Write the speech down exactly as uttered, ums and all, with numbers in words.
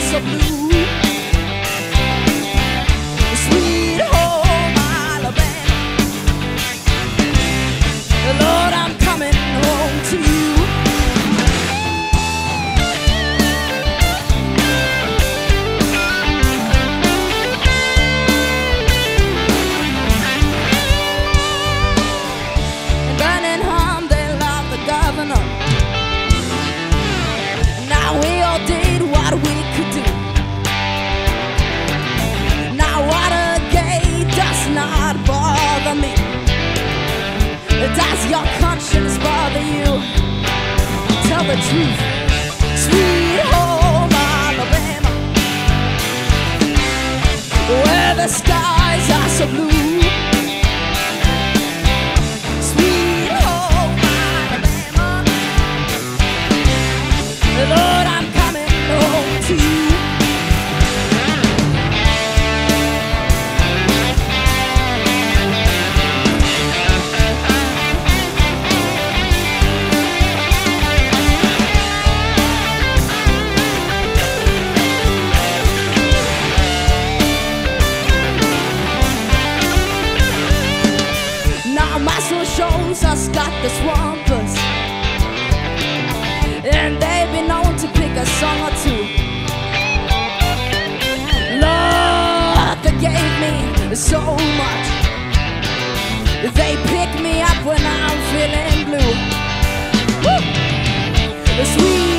so blue. Sweet home Alabama, Lord, I'm coming home to you. Birmingham, they love the governor. Now we all did what we could do. Now Watergate does not bother me. Does your conscience bother you? Tell the truth. Sweet home Alabama, where the skies are so blue. Sweet home Alabama, Lord, I'm coming home to you. Muscle shows us got the swampers, and they've been known to pick a song or two. Lord, they gave me so much. They pick me up when I'm feeling blue. Woo! The sweet